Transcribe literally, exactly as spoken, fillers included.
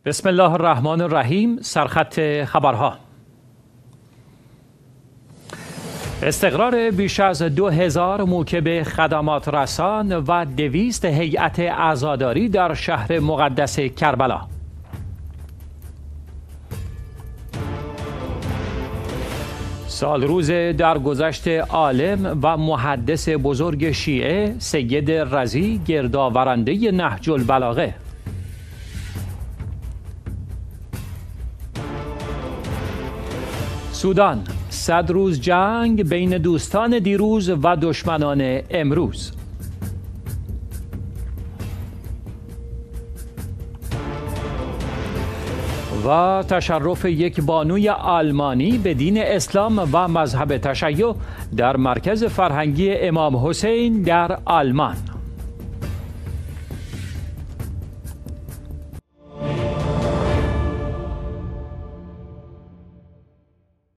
بسم الله الرحمن الرحیم. سرخط خبرها: استقرار بیش از دو هزار موکب خدمات رسان و دویست هیئت عزاداری در شهر مقدس کربلا. سالروز درگذشت عالم و محدث بزرگ شیعه سید رضی گردآورنده نهج البلاغه. سودان: صد روز جنگ بین دوستان دیروز و دشمنان امروز. و تشرف یک بانوی آلمانی به دین اسلام و مذهب تشیع در مرکز فرهنگی امام حسین در آلمان.